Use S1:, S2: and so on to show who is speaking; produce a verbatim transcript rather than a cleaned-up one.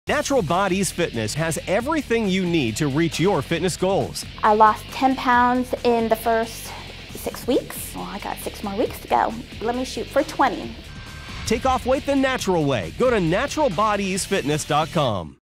S1: Natural Bodyz Fitness has everything you need to reach your fitness goals.
S2: I lost ten pounds in the first six weeks. Well, I got six more weeks to go. Let me shoot for twenty.
S1: Take off weight the natural way. Go to natural bodyz fitness dot com.